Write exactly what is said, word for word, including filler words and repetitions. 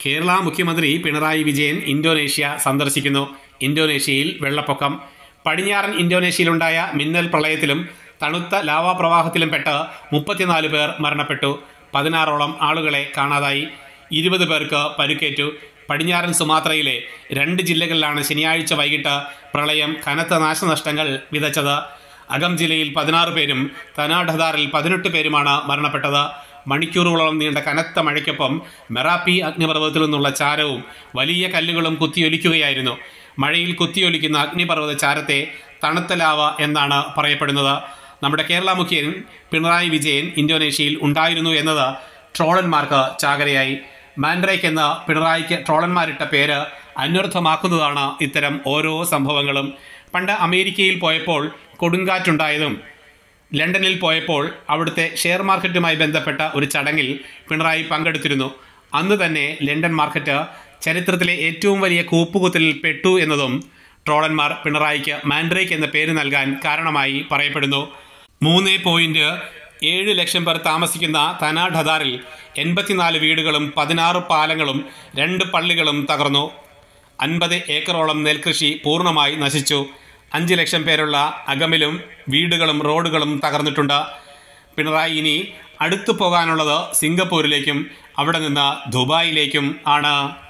കേരള മുഖ്യമന്ത്രി പിണറായി വിജയൻ ഇന്തോനേഷ്യ സന്ദർശിക്കുന്നു. ഇന്തോനേഷ്യയിൽ വെള്ളപ്പൊക്കം. പടിഞ്ഞാറൻ ഇന്തോനേഷ്യയിലുണ്ടായ മിന്നൽ പ്രളയത്തിലും തണുത്ത ലാവാപ്രവാഹത്തിലും പെട്ട് മുപ്പത്തിനാല് പേർ മരണപ്പെട്ടു. പതിനാറോളം ആളുകളെ കാണാതായി. ഇരുപത് പേർക്ക് പരുക്കേറ്റു. പടിഞ്ഞാറൻ സുമാത്രയിലെ രണ്ട് ജില്ലകളിലാണ് ശനിയാഴ്ച വൈകിട്ട് പ്രളയം കനത്ത നാശനഷ്ടങ്ങൾ വിതച്ചത്. അകം ജില്ലയിൽ പതിനാറ് പേരും തനാഡധാറിൽ പതിനെട്ട് പേരുമാണ് മരണപ്പെട്ടത്. മണിക്കൂറുകളോളം നീണ്ട കനത്ത മഴയ്ക്കൊപ്പം മെറാപ്പി അഗ്നിപർവ്വതത്തിൽ നിന്നുള്ള ചാരവും വലിയ കല്ലുകളും കുത്തിയൊലിക്കുകയായിരുന്നു. മഴയിൽ കുത്തിയൊലിക്കുന്ന അഗ്നിപർവ്വത ചാരത്തെ തണുത്ത ലാവ എന്നാണ് പറയപ്പെടുന്നത്. നമ്മുടെ കേരള മുഖ്യൻ പിണറായി വിജയൻ ഇന്തോനേഷ്യയിൽ ഉണ്ടായിരുന്നു എന്നത് ട്രോളന്മാർക്ക് ചാകരയായി. മാൻഡ്രേക്ക് എന്ന പിണറായിക്ക് ട്രോളന്മാരിട്ട പേര് അന്വർത്ഥമാക്കുന്നതാണ് ഇത്തരം ഓരോ സംഭവങ്ങളും. പണ്ട് അമേരിക്കയിൽ പോയപ്പോൾ കൊടുങ്കാറ്റുണ്ടായതും ലണ്ടനിൽ പോയപ്പോൾ അവിടുത്തെ ഷെയർ മാർക്കറ്റുമായി ബന്ധപ്പെട്ട ഒരു ചടങ്ങിൽ പിണറായി പങ്കെടുത്തിരുന്നു. അന്ന് തന്നെ ലണ്ടൻ മാർക്കറ്റ് ചരിത്രത്തിലെ ഏറ്റവും വലിയ കൂപ്പുകുത്തലിൽ പെട്ടു എന്നതും ട്രോളന്മാർ പിണറായിക്ക് മാൻഡ്രേക്ക് എന്ന പേര് നൽകാൻ കാരണമായി പറയപ്പെടുന്നു. മൂന്ന് പോയിന്റ് ഏഴ് ലക്ഷം പേർ താമസിക്കുന്ന തനാഡധാറിൽ എൺപത്തിനാല് വീടുകളും പതിനാറ് പാലങ്ങളും രണ്ട് പള്ളികളും തകർന്നു. അൻപത് ഏക്കറോളം നെൽകൃഷി പൂർണ്ണമായി നശിച്ചു. അഞ്ച് ലക്ഷം പേരുള്ള അകമിലും വീടുകളും റോഡുകളും തകർന്നിട്ടുണ്ട്. പിണറായി ഇനി അടുത്തു പോകാനുള്ളത് സിംഗപ്പൂരിലേക്കും അവിടെ നിന്ന് ദുബായിലേക്കും ആണ്.